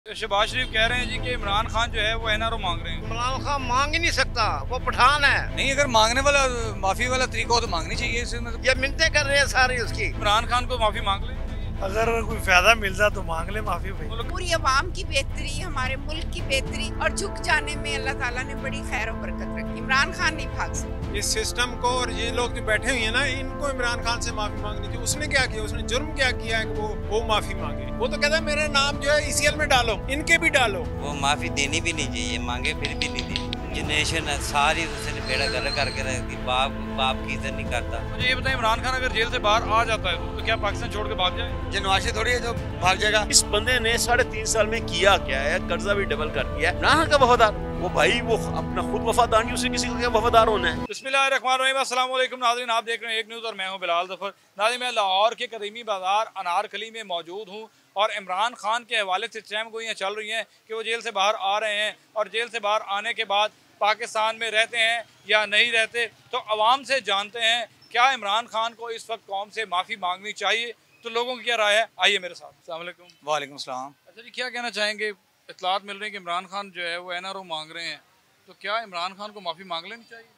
शहबाज शरीफ कह रहे हैं जी कि इमरान खान जो है वो एनआरओ मांग रहे हैं। इमरान खान मांग ही नहीं सकता, वो पठान है। नहीं, अगर मांगने वाला माफी वाला तरीका हो तो मांगनी चाहिए इसमें। ये मिन्नतें कर रहे हैं सारी उसकी। इमरान खान को माफी मांग ले। अगर कोई फायदा मिलता तो मांग ले माफी भाई। पूरी आवाम की बेहतरी, हमारे मुल्क की बेहतरी और झुक जाने में अल्लाह ताला ने बड़ी खैर और बरकत रखी। इमरान खान नहीं भाग सकते। इस सिस्टम को और ये लोग जो बैठे हुए हैं ना, इनको इमरान खान से माफी मांगनी चाहिए। उसने क्या किया, उसने जुर्म क्या किया है कि वो माफी मांगे। वो तो कहता है मेरा नाम जो है ईसीएल में डालो, इनके भी डालो। वो माफी देनी भी नहीं चाहिए, मांगे फिर भी नहीं देनी। जनरेशन सारी उसने बेड़ा गर्क करके रखी, बाप की इज्जत नहीं करता। मुझे ये बताएं, इमरान खान अगर जेल से बाहर आ जाता है तो क्या पाकिस्तान छोड़ के भाग जाए? जनवाशी थोड़ी है जो भाग जाएगा। इस बंदे ने 3.5 साल में किया क्या है, कर्जा भी डबल कर दिया है। ना का वफादार वो भाई, वो अपना खुद वफादार नहीं, उसे किसी को क्या वफादार होना है। बिस्मिल्लाहिर्रहमानिर्रहीम, अस्सलाम वालेकुम नाज़रीन, आप देख रहे हैं एक न्यूज़ और मैं हूं बिलाल ज़फ़र। नाज़रीन, मैं लाहौर के करीमी बाज़ार अनारकली में मौजूद हूं और इमरान खान के हवाले से चहमगोइयाँ चल रही हैं कि वो जेल से बाहर आ रहे हैं और जेल से बाहर आने के बाद पाकिस्तान में रहते हैं या नहीं रहते। तो आवाम से जानते हैं क्या इमरान खान को इस वक्त कौम से माफ़ी मांगनी चाहिए, तो लोगों की क्या राय है, आइए मेरे साथ। अस्सलाम वालेकुम। वालेकुम सलाम। अच्छा जी, क्या कहना चाहेंगे? इत्तलात मिल रही है कि इमरान खान जो है वो एनआरओ मांग रहे हैं, तो क्या इमरान खान को माफ़ी मांग लेनी चाहिए?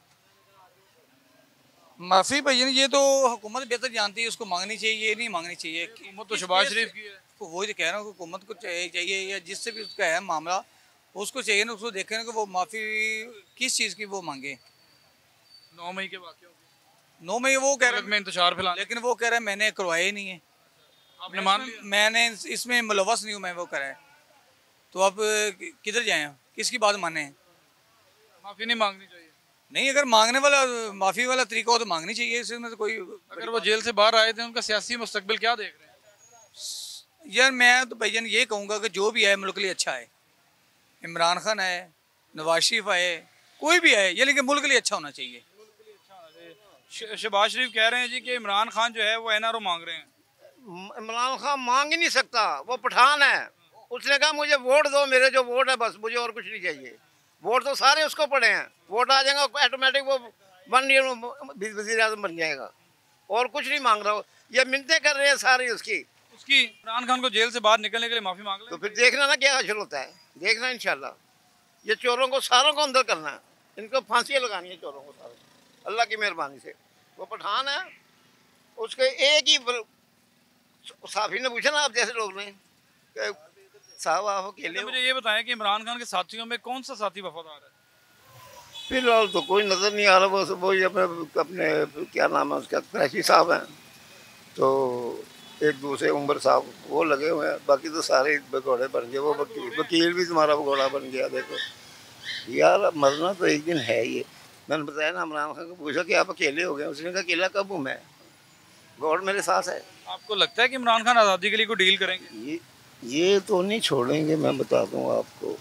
माफी भाई ये तो हुकूमत बेहतर जानती है, उसको मांगनी चाहिए, ये नहीं मांगनी चाहिए। हुकूमत तो शहबाज शरीफ की है। तो वही तो कह रहा हूँ, हुकूमत को चाहिए या जिससे भी उसका है मामला, उसको चाहिए ना, उसको देखे ना कि वो माफ़ी किस चीज़ की वो मांगे। 9 मई के वाक़ियों की 9 मई वो कह रहे में इंतजार फिलहाल, लेकिन वो कह रहा है मैंने करवाया ही नहीं है, आपने मान लिया। मैंने इसमें मुलव्वस नहीं हूँ मैं, वो कह रहा है। तो अब किधर जाएँ, किसकी बात माने? माफ़ी नहीं मांगनी चाहिए। नहीं, अगर मांगने वाला माफ़ी वाला तरीका हो तो मांगनी चाहिए। इसमें तो कोई अगर वो जेल से बाहर आए थे, उनका सियासी मुस्तकबिल क्या देख रहे हैं? यार मैं तो भाईजान ये कहूँगा कि जो भी है मुल्क के लिए अच्छा है। इमरान खान है, नवाज शरीफ आए, कोई भी आए, ये लेकिन मुल्क के लिए अच्छा होना चाहिए। शहबाज शरीफ कह रहे हैं जी कि इमरान खान जो है वो एनआरओ मांग रहे हैं। इमरान खान मांग ही नहीं सकता, वो पठान है। उसने कहा मुझे वोट दो, मेरे जो वोट है बस, मुझे और कुछ नहीं चाहिए। वोट तो सारे उसको पड़े हैं, वोट आ जाएगा ऑटोमेटिक, वो वज़ीर आज़म बन जाएगा। और कुछ नहीं मांग रहा, ये मिन्नतें कर रहे हैं सारी उसकी। इमरान खान को जेल से बाहर निकलने के लिए माफ़ी मांग तो ले। फिर देखना ना क्या हासिल होता है, देखना इंशाल्लाह। ये चोरों को सारों को अंदर करना है, इनको फांसियाँ लगानी है चोरों को सारों, अल्लाह की मेहरबानी से। वो पठान है, उसके एक ही साफी ने पूछा ना आप जैसे लोग ने, साहब आप अकेले हो। मुझे ये बताएं कि इमरान खान के साथियों में कौन सा साथी वफादार है? फिलहाल तो कोई नज़र नहीं आ रहा, बस वही अपने क्या नाम है उसका, क्रैशी साहब हैं, तो एक दूसरे उमर साहब वो लगे हुए हैं। बाकी तो सारे भगोड़े बन गए। वो वकील भी तुम्हारा भगोड़ा बन गया। देखो यार, मरना तो एक दिन है ही। मैंने बताया ना, इमरान खान को पूछा कि आप अकेले हो गए, उसने कहा अकेला कब हूँ मैं, गॉड मेरे साथ है। आपको लगता है कि इमरान खान आज़ादी के लिए कोई डील करेंगे? ये तो नहीं छोड़ेंगे, मैं बता दूँ आपको।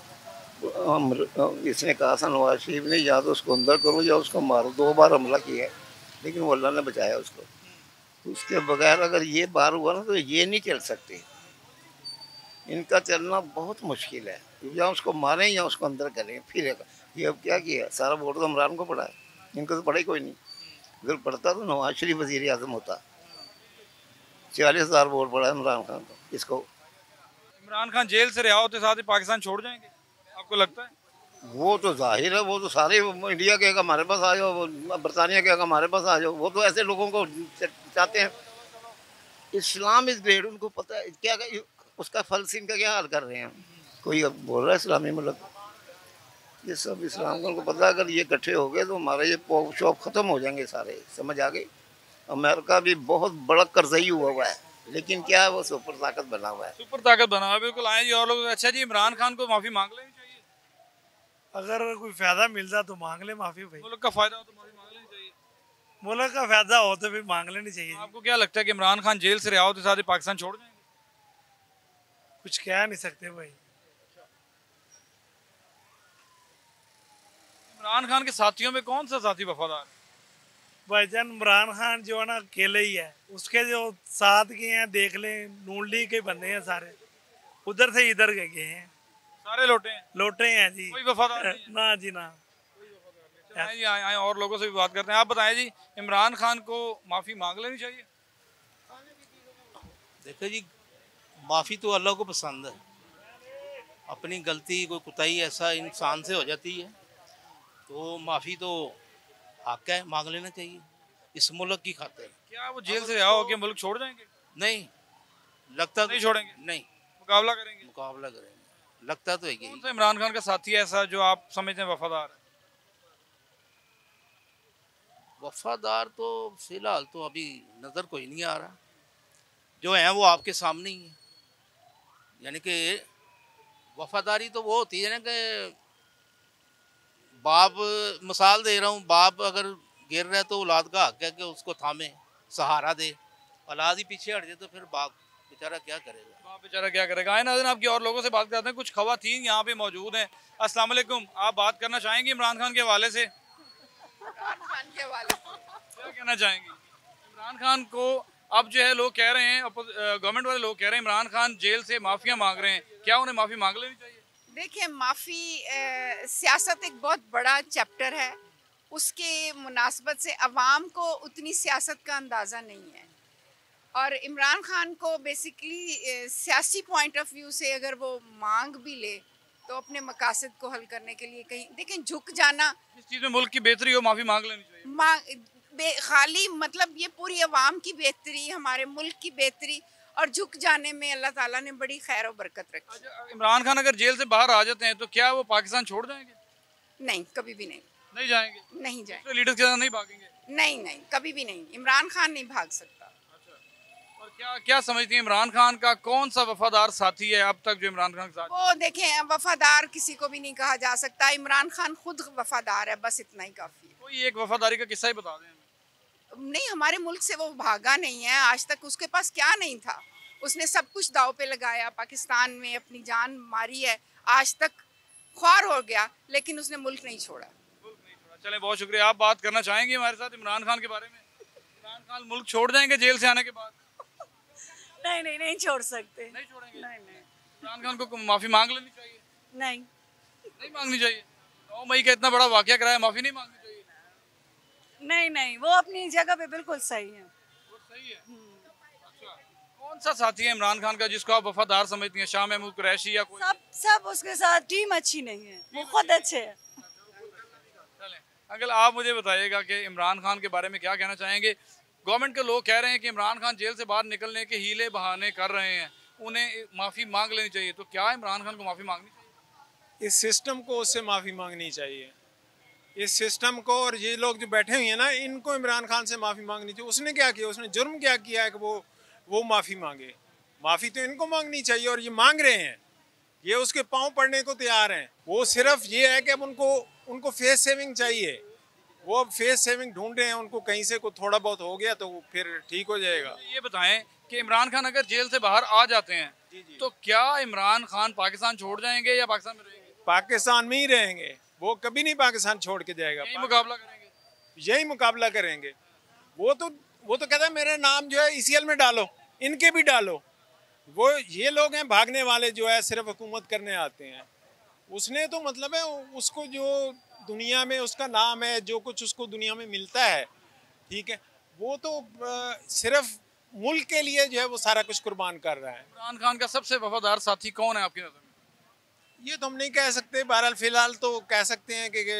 हम इसने कहा था नवाज शरीफ ने, या तो उसको अंदर करो या उसको मारो। 2 बार हमला किया है, लेकिन वो अल्लाह ने बचाया उसको। उसके बगैर अगर ये बार हुआ ना तो ये नहीं चल सकते। इनका चलना बहुत मुश्किल है, या उसको मारें या उसको अंदर करें। फिर ये अब क्या किया, सारा वोट तो इमरान को पड़ा है, इनको तो पड़ा ही कोई नहीं। अगर पड़ता तो नवाज शरीफ वज़ीर आज़म होता। 40,000 वोट पड़ा है इमरान खान को। इसको इमरान खान जेल से रिहा होते साथ ही पाकिस्तान छोड़ जाएंगे, आपको लगता है? वो तो जाहिर है, वो तो सारे इंडिया के हमारे पास आ जाओ, बरतानिया के हमारे पास आ जाओ। वो तो ऐसे लोगों को चाहते हैं। इस्लाम इज़ ग्रेट, उनको पता है क्या, उसका फलसीन का क्या हाल कर रहे हैं। कोई अब बोल रहा है इस्लामी मुल्क, ये सब इस्लाम को उनको पता है। अगर ये इकट्ठे हो गए तो हमारे ये पॉप शॉप ख़त्म हो जाएंगे सारे, समझ आ गई। अमेरिका भी बहुत बड़ा कर्जई हुआ है, लेकिन क्या है, वो सुपर ताकत बना हुआ है। सुपर ताकत बना हुआ है, बिल्कुल। आए जी और लोग। अच्छा जी, इमरान खान को माफ़ी मांग लेनी चाहिए? अगर कोई फायदा मिलता तो मांग ले माफी भाई। मुल्क का फायदा हो तो माफ़ी मांग लेनी चाहिए। मुल्क का फायदा हो तो फिर मांग लेनी चाहिए। आपको क्या लगता है कि इमरान खान जेल से रिहा होते साथ ही पाकिस्तान छोड़ जाएंगे? कुछ कह नहीं सकते भाई। इमरान खान के साथियों में कौन सा साथी वफादार है? भाईजान इमरान खान जो है ना अकेले ही है, उसके जो साथ के हैं देख लें, नून लीग के बंदे हैं सारे, उधर से इधर के गए हैं, सारे लोटे हैं, लौटे हैं जी। कोई वफादार नहीं है। ना जी ना। आए और लोगों से भी बात करते हैं। आप बताएं जी, इमरान खान को माफ़ी मांग लेनी चाहिए? देखो जी, माफ़ी तो अल्लाह को पसंद है, अपनी गलती कोई कुताही ऐसा इंसान से हो जाती है तो माफ़ी तो हक है, मांग लेना चाहिए इस मुल्क की खातिर। क्या वो जेल से आओ के मुल्क छोड़ जाएंगे? नहीं लगता नहीं छोड़ेंगे, नहीं, मुकाबला करेंगे। मुकाबला करेंगे, लगता तो है कौन यही। सा इमरान खान का साथी है ऐसा जो आप समझते हैं वफादार है? वफादार तो फिलहाल तो अभी नज़र कोई नहीं आ रहा, जो है वो आपके सामने ही है। यानी कि वफादारी तो वो होती है ना कि बाप, मिसाल दे रहा हूँ, बाप अगर गिर रहा है तो औलाद का हक है कि उसको थामे, सहारा दे। औलाद ही पीछे हट जाए तो फिर बाप बेचारा क्या करेगा? बाप बेचारा क्या करेगा? आए नाज़रीन, आपकी और लोगों से बात करते हैं। कुछ खवातीन यहाँ पे मौजूद हैं। अस्सलाम वालेकुम, आप बात करना चाहेंगे इमरान खान के हवाले से? इमरान खान के हवाले से क्या कहना चाहेंगे? इमरान खान को अब जो है लोग कह रहे हैं, गवर्नमेंट वाले लोग कह रहे हैं इमरान खान जेल से माफिया मांग रहे हैं, क्या उन्हें माफ़ी मांग लेनी चाहिए? देखिए, माफ़ी सियासत एक बहुत बड़ा चैप्टर है, उसके मुनासबत से अवाम को उतनी सियासत का अंदाज़ा नहीं है। और इमरान खान को बेसिकली सियासी पॉइंट ऑफ व्यू से अगर वो मांग भी ले तो अपने मकासद को हल करने के लिए कहीं, लेकिन झुक जाना, इस चीज़ में मुल्क की बेहतरी हो, माफ़ी मांग लेनी चाहिए। खाली मतलब ये पूरी अवाम की बेहतरी, हमारे मुल्क की बेहतरी और झुक जाने में अल्लाह ताला ने बड़ी खैर और बरकत रखी। अच्छा, इमरान खान अगर जेल से बाहर आ जाते हैं तो क्या वो पाकिस्तान छोड़ जाएंगे? नहीं, कभी भी नहीं। नहीं जाएंगे? नहीं जाएंगे। तो लीडर्स के साथ नहीं भागेंगे? नहीं नहीं, कभी भी नहीं। इमरान खान नहीं भाग सकता। और क्या क्या समझती हैं इमरान खान का कौन सा वफादार साथी है अब तक जो इमरान खान के साथ? वो देखें, वफादार किसी को भी नहीं कहा जा सकता। इमरान खान खुद वफादार है, बस इतना ही काफ़ी है। कोई एक वफादारी का किस्सा ही बता दें। नहीं, हमारे मुल्क से वो भागा नहीं है आज तक। उसके पास क्या नहीं था, उसने सब कुछ दाव पे लगाया, पाकिस्तान में अपनी जान मारी है, आज तक ख्वार हो गया, लेकिन उसने मुल्क नहीं छोड़ा। चलें, बहुत शुक्रिया। आप बात करना चाहेंगे हमारे साथ इमरान खान के बारे में? इमरान खान मुल्क छोड़ जाएंगे जेल से आने के बाद? नहीं नहीं, नहीं छोड़ सकते। नहीं छोड़ेंगे? नहीं नहीं। इमरान खान को माफ़ी मांग लेनी चाहिए? नहीं नहीं मांगनी चाहिए। 9 मई का इतना बड़ा वाकया कराया, माफ़ी नहीं मांगनी चाहिए? नहीं नहीं, वो अपनी जगह पे बिल्कुल सही है। वो सही है। अच्छा, कौन सा साथी है इमरान खान का जिसको आप वफादार समझती हैं? शाह महमूद कुरैशी या कोई? सब उसके साथ टीम अच्छी नहीं है, वो खुद अच्छे है। चलें, अंकल आप मुझे बताइएगा कि इमरान खान के बारे में क्या कहना चाहेंगे? गवर्नमेंट के लोग कह रहे हैं कि इमरान खान जेल से बाहर निकलने के हीले बहाने कर रहे हैं, उन्हें माफ़ी मांग लेनी चाहिए, तो क्या इमरान खान को माफ़ी मांगनी चाहिए? इस सिस्टम को उससे माफ़ी मांगनी चाहिए, इस सिस्टम को। और ये लोग जो बैठे हुए हैं ना, इनको इमरान खान से माफ़ी मांगनी चाहिए। उसने क्या किया, उसने जुर्म क्या किया है कि वो माफ़ी मांगे? माफ़ी तो इनको मांगनी चाहिए और ये मांग रहे हैं, ये उसके पाँव पड़ने को तैयार हैं। वो सिर्फ ये है कि अब उनको फेस सेविंग चाहिए, वो अब फेस सेविंग ढूंढ रहे हैं। उनको कहीं से को थोड़ा बहुत हो गया तो फिर ठीक हो जाएगा। ये बताएं कि इमरान खान अगर जेल से बाहर आ जाते हैं तो क्या इमरान खान पाकिस्तान छोड़ जाएंगे या पाकिस्तान में रहेंगे? पाकिस्तान में ही रहेंगे, वो कभी नहीं पाकिस्तान छोड़ के जाएगा। यही मुकाबला करेंगे? यही मुकाबला करेंगे। वो तो कहता है मेरा नाम जो है ECL में डालो, इनके भी डालो। वो ये लोग हैं भागने वाले, जो है सिर्फ हुकूमत करने आते हैं। उसने तो मतलब है उसको जो दुनिया में उसका नाम है, जो कुछ उसको दुनिया में मिलता है, ठीक है, वो तो सिर्फ मुल्क के लिए जो है वो सारा कुछ कुर्बान कर रहा है। इमरान खान का सबसे वफादार साथी कौन है आपकी नज़र में? ये तो हम नहीं कह सकते। बहरहाल फिलहाल तो कह सकते हैं कि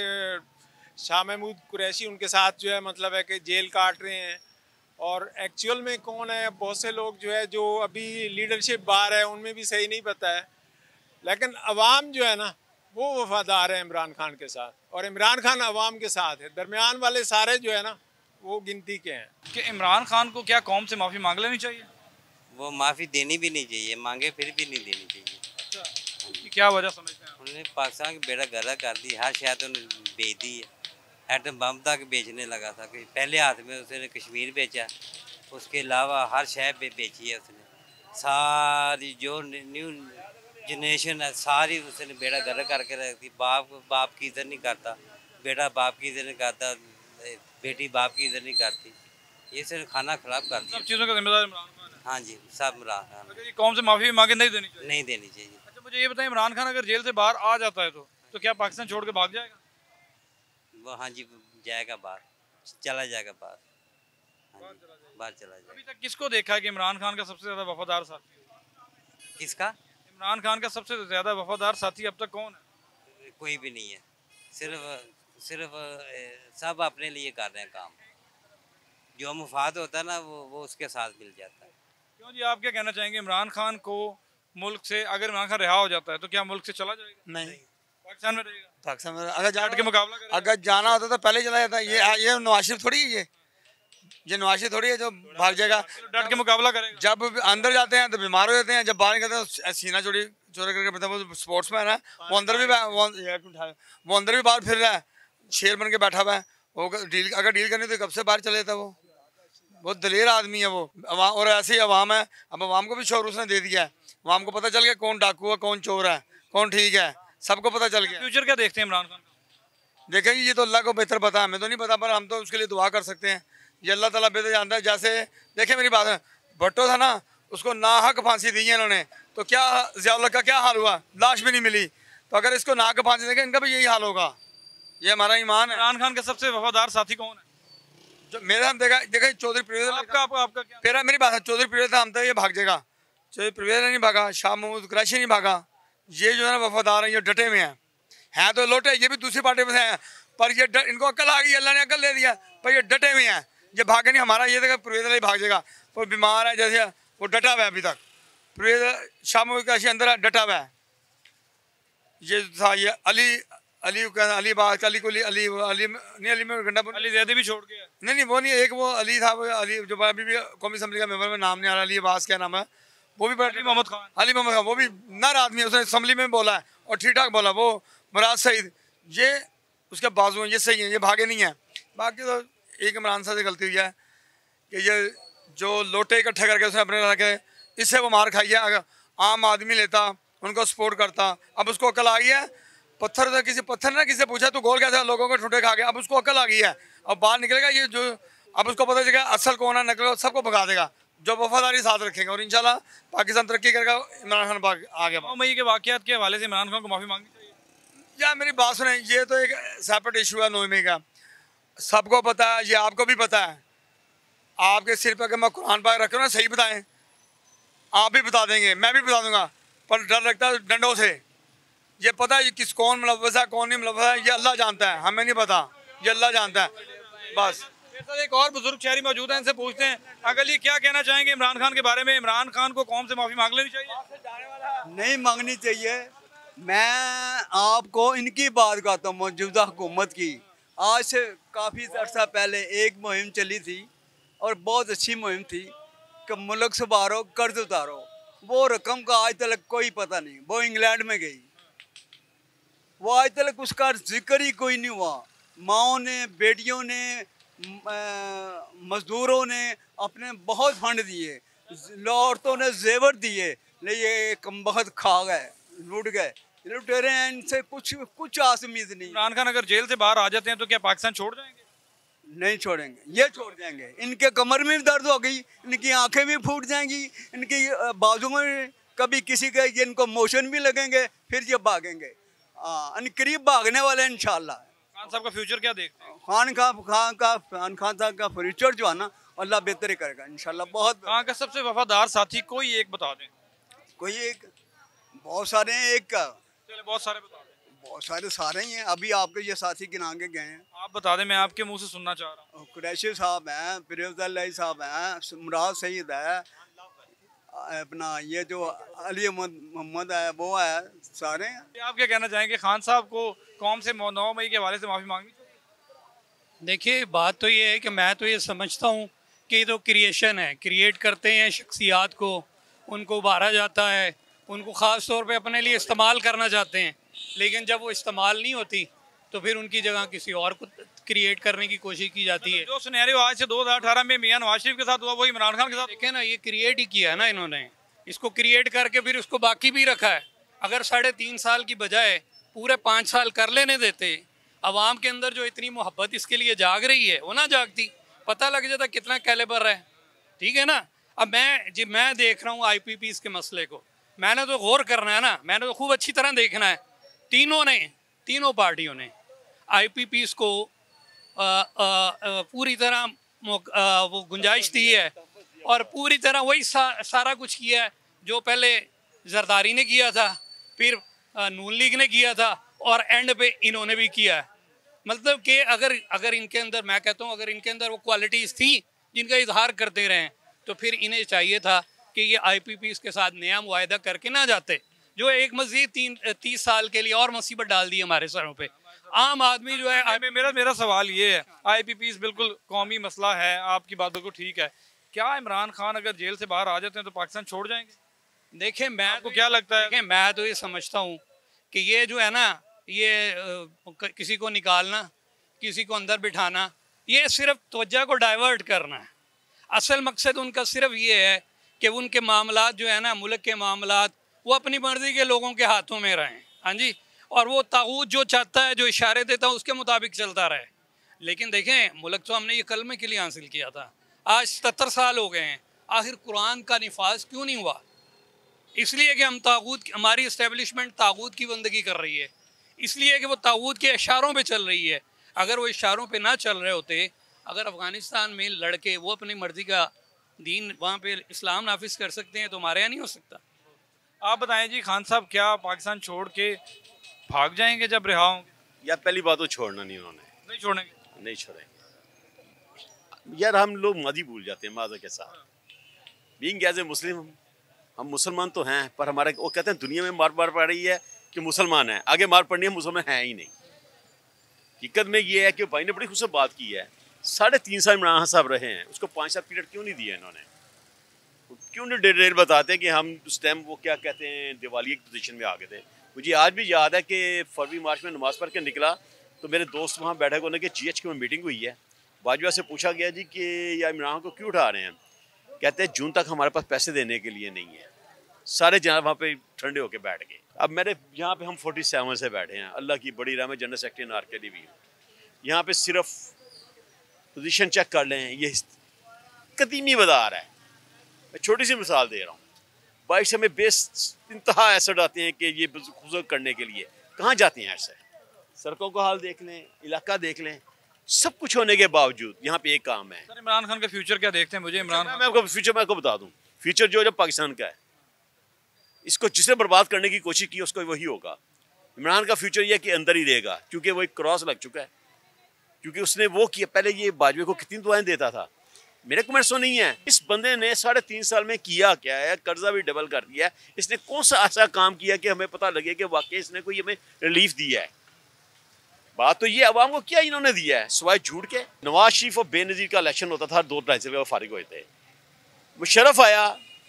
शाह महमूद कुरैशी उनके साथ जो है मतलब है कि जेल काट रहे हैं। और एक्चुअल में कौन है, बहुत से लोग जो है जो अभी लीडरशिप बाहर है उनमें भी सही नहीं पता है, लेकिन अवाम जो है ना वो वफादार है इमरान खान के साथ, और इमरान खान अवाम के साथ है। दरमियान वाले सारे जो है ना वो गिनती के हैं। कि इमरान खान को क्या कौम से माफ़ी मांग लेनी चाहिए? वो माफ़ी देनी भी नहीं चाहिए, मांगे फिर भी नहीं देनी चाहिए। अच्छा, क्या वजह समझते हैं? उन्होंने पाकिस्तान की बेड़ा गर्क कर दी, हर शायद उन्होंने बेच दी है। एटम बम तक बेचने लगा था कि पहले हाथ में उसने कश्मीर बेचा, उसके अलावा हर शहर पे बेची है उसने। सारी जो न्यू जनरेशन है सारी उसने बेड़ा गर्क करके रख दी। बाप की इज्जत नहीं करता, बेटा बाप की इज्जत नहीं करता, बेटी बाप की इज्जत नहीं करती। ये सिर्फ खाना खराब कर दिया। सब चीज़ों का जिम्मेदार इमरान खान है? हाँ जी, सब इमरान खान। अगर ये कौम से माफ़ी मांगे नहीं देनी चाहिए? नहीं देनी चाहिए। अच्छा, मुझे ये बताएं इमरान खान अगर जेल से बाहर आ जाता है तो क्या पाकिस्तान छोड़ के भाग जाएगा? वो हाँ जी जाएगा बाहर, चला जाएगा बाहर। हाँ जी, बाहर चला जाएगा। अभी तक किसको देखा है कि इमरान खान का सबसे ज़्यादा वफादार साथी? किसका? इमरान खान का सबसे ज़्यादा वफादार साथी अब तक कौन है? कोई भी नहीं है, सिर्फ सिर्फ सब अपने लिए कर रहे हैं काम। जो मुफाद होता है ना वो उसके साथ मिल जाता है। क्यों जी, आप क्या कहना चाहेंगे? इमरान खान को मुल्क से अगर इमरान खान रिहा हो जाता है तो क्या मुल्क से चला जाएगा? नहीं, पाकिस्तान में रहेगा। पाकिस्तान में अगर डट के मुकाबला करेगा। अगर जाना होता तो पहले चला जाता। ये नवाज शरीफ थोड़ी है, ये नवाज शरीफ थोड़ी है जो भाग जाएगा। डट के मुकाबला करेगा। जब अंदर जाते हैं तो बीमार हो जाते हैं, जब बाहर निकलते हैं तो सीना चोरी करके, मतलब वो स्पोर्ट्समैन है, वो अंदर भी बाहर फिर रहा है, शेर बन के बैठा हुआ है। वो अगर डील करनी तो कब से बाहर चले जाता। वो बहुत दलेर आदमी है वो। और ऐसे ही अवाम है, अब अवाम को भी शोर उसने दे दिया है। अवाम को पता चल गया कौन डाकू है, कौन चोर है, कौन ठीक है, सबको पता चल गया। फ्यूचर क्या देखते हैं इमरान खान का? देखेंगे, ये तो अल्लाह को बेहतर पता है, हमें तो नहीं पता, पर हम तो उसके लिए दुआ कर सकते हैं। ये अल्लाह ताला बेहतर जानता है। जैसे देखें, मेरी बात है, भट्टो था ना, उसको नाहक फांसी दी है इन्होंने, तो क्या ज़ियाउल का क्या हाल हुआ? लाश भी नहीं मिली। तो अगर इसको नाहक फांसी देंगे, इनका भी यही हाल होगा। ये हमारा ईमान है। इमरान खान का सबसे वफादार साथी कौन है? जो मेरे हम देखा चौधरी परवेज आपका क्या? फिर मेरी बात है, चौधरी परवेज था, हम तो ये भाग जाएगा। चौधरी परवेज नहीं भागा, शाह महमूद कुरैशी नहीं भागा। ये जो है ना वफादार है, ये डटे में हैं तो लोटे, ये भी दूसरी पार्टी में से हैं, पर ये इनको अकल आ गई, अल्लाह ने अकल दे दिया, पर ये डटे में हैं, ये भागे नहीं। हमारा ये देखा परवेज अली भाग जाएगा, वो बीमार है, जैसे वो डटा हुआ है अभी तक। परवेज शाह महमूद कुरैशी अंदर डटा हुआ है। ये था ये अली बात अली को अली नहीं, अली में गंडा अली ज़ैदी भी छोड़ गया। नहीं वो नहीं, एक वो अली था, वो अली जो अभी भी कौमी असम्बली का मेंबर में नाम नहीं आ रहा, अली अब्बास क्या नाम है, वो भी अली मोहम्मद खान, वो भी नर आदमी है, उसने असम्बली में बोला है और ठीक ठाक बोला। वो मुराद सईद, ये उसके बाजू हैं, ये सही हैं, ये भागे नहीं हैं। बाकी तो एक इमरान साहब से गलती हुई है कि ये जो लोटे इकट्ठे करके उसने अपने रखे, इससे वो मार खाई है। अगर आम आदमी लेता, उनको सपोर्ट करता, अब उसको अकल आ गई है। पत्थर से किसी पत्थर ने किसी पूछा तो गोल कैसे लोगों को ठुटे खा गया, अब उसको अकल आ गई है। अब बाहर निकलेगा ये जो, अब उसको पता चलेगा असल कौन है, नकल, सबको भगा देगा जो वफादारी साथ रखेंगे, और इंशाल्लाह पाकिस्तान तरक्की करेगा। इमरान खान आगे 9 मई के वाक़यात के हवाले से इमरान खान को माफ़ी मांगनी चाहिए। या मेरी बात सुने, ये तो एक सेपरेट इशू है 9 मई का, सबको पता है, ये आपको भी पता है। आपके सिर पर अगर मैं कुरान पाक रखूँ ना, सही बताएं, आप भी बता देंगे, मैं भी बता दूंगा, पर डर लगता है डंडों से। ये पता है किस कौन मुलव्वस है, कौन नहीं मुलव्वस है, ये अल्लाह जानता है, हमें नहीं पता, ये अल्लाह जानता है बस। एक और बुजुर्ग शहरी मौजूद हैं, इनसे पूछते हैं अंकल ये क्या कहना चाहेंगे इमरान खान के बारे में? इमरान खान को कौम से माफ़ी मांग लेनी चाहिए? नहीं मांगनी चाहिए। मैं आपको इनकी बात कहता हूँ, मौजूदा हुकूमत की। आज से काफ़ी अर्सा पहले एक मुहिम चली थी और बहुत अच्छी मुहिम थी कि मुल्क संवारो, कर्ज उतारो। वो रकम का आज तक कोई पता नहीं, वो इंग्लैंड में गई, वो आज तक उसका जिक्र ही कोई नहीं हुआ। माओं ने, बेटियों ने, मजदूरों ने अपने बहुत फंड दिए, औरतों ने जेवर दिए, लेकिन ये कमबख्त खा गए, लूट गए, लुटेरे हैं, इनसे कुछ आस उम्मीद नहीं। इमरान खान अगर जेल से बाहर आ जाते हैं तो क्या पाकिस्तान छोड़ जाएंगे? नहीं छोड़ेंगे, ये छोड़ जाएंगे। इनके कमर में भी दर्द हो गई, इनकी आंखें भी फूट जाएंगी, इनकी बाजू में कभी किसी के इनको मोशन भी लगेंगे, फिर ये भागेंगे। करीब भागने वाले हैं इंशाल्लाह। खान साहब का फ्यूचर क्या देखते हैं? खान साहब का फ्यूचर जो है ना, अल्लाह बेहतर करेगा इंशाल्लाह। बहुत खान का सबसे वफादार साथी कोई एक बता दें। कोई एक, बहुत सारे हैं, एक का चले बहुत सारे बता दें। बहुत सारे ही हैं, अभी आपके ये साथी गिना के गए हैं। आप बता दें, मैं आपके मुंह से सुनना चाह रहा हूँ। कुरैशी साहब हैं, परवेज अली साहब हैं, मुराद सईद है, अपना ये जो अली मोहम्मद है वो है, सारे हैं। आप क्या कहना चाहेंगे खान साहब को कौम से 9 मई के हवाले से माफ़ी मांगनी चाहिए? देखिए, बात तो ये है कि मैं तो ये समझता हूँ कि ये तो क्रिएशन है, क्रिएट करते हैं शख्सियात को, उनको उभारा जाता है, उनको ख़ास तौर पे अपने लिए इस्तेमाल करना चाहते हैं, लेकिन जब वो इस्तेमाल नहीं होती तो फिर उनकी जगह किसी और को क्रिएट करने की कोशिश की जाती है। जो सिनेरियो आज से 2018 में मियां नवाज शरीफ के साथ हुआ, वही इमरान खान के साथ। देखें ना, ये क्रिएट ही किया है ना इन्होंने, इसको क्रिएट करके फिर उसको बाकी भी रखा है। अगर 3.5 साल की बजाय पूरे 5 साल कर लेने देते, अवाम के अंदर जो इतनी मोहब्बत इसके लिए जाग रही है वो ना जागती, पता लग जाता कितना कैलिबर है। ठीक है ना। अब मैं देख रहा हूँ IPPs के मसले को, मैंने तो गौर करना है ना, मैंने तो खूब अच्छी तरह देखना है। तीनों पार्टियों ने IPPs को पूरी तरह वो गुंजाइश दी है और पूरी तरह वही सारा कुछ किया है जो पहले जरदारी ने किया था, फिर नून लीग ने किया था और एंड पे इन्होंने भी किया है। मतलब कि अगर इनके अंदर, मैं कहता हूँ अगर इनके अंदर वो क्वालिटीज़ थी जिनका इजहार करते रहें तो फिर इन्हें चाहिए था कि ये IPPs के साथ नया मुआहदा करके ना जाते, जो एक मज़ीद 30 साल के लिए और मुसीबत डाल दी हमारे सरों पे। आम आदमी जो है, मेरा सवाल ये है, IPPs बिल्कुल कौमी मसला है, आपकी बात बिल्कुल ठीक है, क्या इमरान खान अगर जेल से बाहर आ जाते हैं तो पाकिस्तान छोड़ जाएंगे? देखें, मैं आपको क्या लगता है? देखें, मैं तो ये समझता हूँ कि ये जो है ना, ये किसी को निकालना, किसी को अंदर बिठाना, ये सिर्फ तवज्जो को डाइवर्ट करना है। असल मकसद उनका सिर्फ ये है कि उनके मामलात जो है ना, मुल्क के मामलात, वो अपनी मर्जी के लोगों के हाथों में रहें। हाँ जी, और वो ताऊत जो चाहता है, जो इशारे देता है, उसके मुताबिक चलता रहे। लेकिन देखें, मुल्क तो हमने ये कलमे के लिए हासिल किया था, आज 77 साल हो गए हैं, आखिर कुरान का निफाज क्यों नहीं हुआ? इसलिए कि हम ताऊत, हमारी इस्टेब्लिशमेंट ताऊत की बंदगी कर रही है, इसलिए कि वो ताऊत के इशारों पे चल रही है। अगर वो इशारों पे ना चल रहे होते, अगर अफ़गानिस्तान में लड़के वो अपनी मर्ज़ी का दीन वहाँ पे इस्लाम नाफिज कर सकते हैं तो हमारे यहाँ नहीं हो सकता। आप बताएं जी खान साहब, क्या पाकिस्तान छोड़ के भाग जाएंगे जब रिहा होंगे? या पहली बात तो छोड़ना नहीं, उन्होंने नहीं छोड़ेंगे, नहीं छोड़ेंगे। यार हम लोग मादी भूल जाते हैं माजा के साथ। बीइंग एज ए मुस्लिम, हम मुसलमान तो हैं, पर हमारे वो कहते हैं दुनिया में मार पड़ रही है कि मुसलमान है, आगे मार पड़नी है, मुसलमान है ही नहीं। हकीकत में ये है कि भाई ने बड़ी खुश बात की है, 3.5 साल इमरान साहब रहे हैं, उसको 5 साल पीरियड क्यों नहीं दिया इन्होंने? क्यों नहीं डिटेल बताते कि हम उस टाइम वो क्या कहते हैं दिवाली की पोजीशन में आ गए थे। मुझे आज भी याद है कि फरवरी मार्च में नमाज पढ़ के निकला तो मेरे दोस्त वहाँ बैठे होने के GHQ में मीटिंग हुई है, बाजवा से पूछा गया जी कि या इमरान को क्यों उठा रहे हैं? कहते हैं जून तक हमारे पास पैसे देने के लिए नहीं है। सारे जनाब वहाँ पे ठंडे होके बैठ गए। अब मेरे यहाँ पे हम 47 से बैठे हैं, अल्लाह की बड़ी रहमत, जनरल सेक्रेटरी नारकेली भी यहाँ पे सिर्फ पोजीशन चेक कर लें, ये कदीमी बाजार है। मैं छोटी सी मिसाल दे रहा हूँ, बाइक से हमें बेस इंतहा एसेट आते हैं कि ये खुजूर करने के लिए कहाँ जाते हैं ऐसे? सड़कों का हाल देख लें, इलाका देख लें, सब कुछ होने के बावजूद यहाँ पे एक काम है। सर इमरान खान का फ्यूचर क्या देखते हैं? मुझे इमरान मैं आपको फ्यूचर मैं आपको बता दूँ, फ्यूचर जो है पाकिस्तान का है, इसको जिसने बर्बाद करने की कोशिश की उसको वही होगा। इमरान का फ्यूचर ये कि अंदर ही रहेगा, क्योंकि वो एक क्रॉस लग चुका है, क्योंकि उसने वो किया। पहले ये बाजवे को कितनी दुआएं देता था, मेरे कमेंट्स तो नहीं है। इस बंदे ने 3.5 साल में किया क्या है? कर्जा भी डबल कर दिया है। इसने कौन सा ऐसा काम किया कि हमें पता लगे कि वाकई इसने कोई हमें रिलीफ दिया है? बात तो ये, अवाम को क्या इन्होंने दिया है सिवाय झूठ के? नवाज शरीफ और बेनज़ीर का इलेक्शन होता था, 2-2.5 साल फारिग हुए थे। मुशर्रफ आया,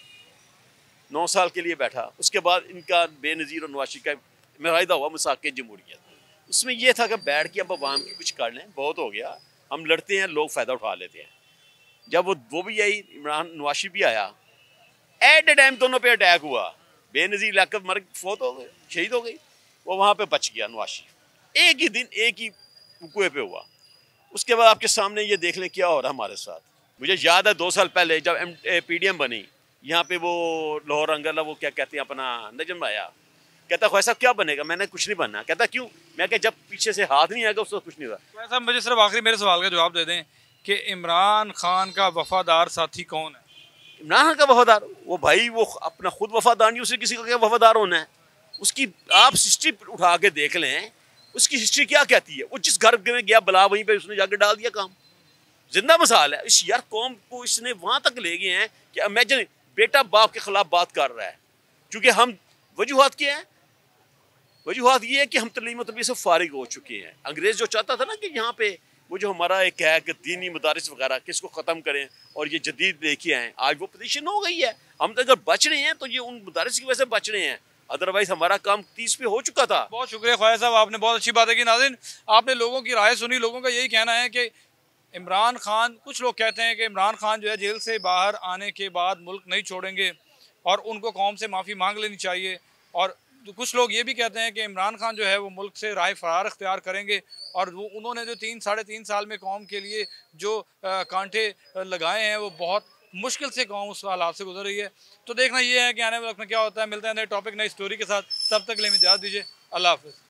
9 साल के लिए बैठा, उसके बाद इनका बेनज़ीर और नवाज शरीफ का मुआहदा हुआ मुसाक़े जमहूरियत। उसमें यह था कि बैठ के अब अवाम की कुछ कर लें, बहुत हो गया, हम लड़ते हैं, लोग फ़ायदा उठा लेते हैं। जब वो भी आई, इमरान नवाज शरीफ भी आया, एट ए टाइम दोनों पे अटैक हुआ। बेनज़ीर लाकर मर फौत हो गए, शहीद हो गई, वो वहाँ पे बच गया नवाज शरीफ। एक ही दिन एक ही कुएं पे हुआ। उसके बाद आपके सामने ये देख लें क्या हो रहा है हमारे साथ। मुझे याद है 2 साल पहले जब PDM बनी, यहाँ पे वो लाहौर अंगरला, वो क्या कहते हैं अपना, नजम आया, कहता ख्वाजा साहब क्या बनेगा? मैंने कुछ नहीं बनना। कहता क्यों? मैं क्या, जब पीछे से हाथ नहीं आएगा उसको कुछ नहीं होगा। ख्वाजा साहब मुझे सिर्फ आखिरी मेरे सवाल का जवाब दे दें कि इमरान खान का वफादार साथी कौन है? इमरान खान का वफादार, वो भाई वो अपना खुद वफादार नहीं, उसे किसी का क्या वफादार होना है? उसकी आप हिस्ट्री उठा के देख लें, उसकी हिस्ट्री क्या कहती है। वो जिस घर में गया बला, वहीं पे उसने जाकर डाल दिया काम। जिंदा मिसाल है। इस यार कौम को इसने वहां तक ले गए हैं कि इमेजिन बेटा बाप के खिलाफ बात कर रहा है, क्योंकि हम वजूहात क्या है? वजूहात ये है कि हम तलीम तबीयत से फारिग हो चुके हैं। अंग्रेज जो चाहता था ना कि यहाँ पे वो जो हमारा एक है कि दीनी मदारिस वगैरह किसको ख़त्म करें और ये जदीद लेके आएँ, आज वो पोजीशन हो गई है। हम तो अगर बच रहे हैं तो ये उन मदारिस की वजह से बच रहे हैं, अदरवाइज हमारा काम 30 पे हो चुका था। बहुत शुक्रिया ख्वाजा साहब, आपने बहुत अच्छी बातें की। नाज़रीन, आपने लोगों की राय सुनी। लोगों का यही कहना है कि इमरान खान, कुछ लोग कहते हैं कि इमरान खान जो है जेल से बाहर आने के बाद मुल्क नहीं छोड़ेंगे और उनको कौम से माफ़ी मांग लेनी चाहिए, और कुछ लोग ये भी कहते हैं कि इमरान खान जो है वो मुल्क से राह फरार इख्तियार करेंगे और वो उन्होंने जो 3-3.5 साल में कौम के लिए जो कांटे लगाए हैं वो बहुत मुश्किल से कौम उस हालात से गुजर रही है। तो देखना ये है कि आने वाले वक्त में क्या होता है। मिलते हैं नए टॉपिक, नई स्टोरी के साथ। तब तक के लिए इजाज़त दीजिए। अल्लाह हाफ़िज़।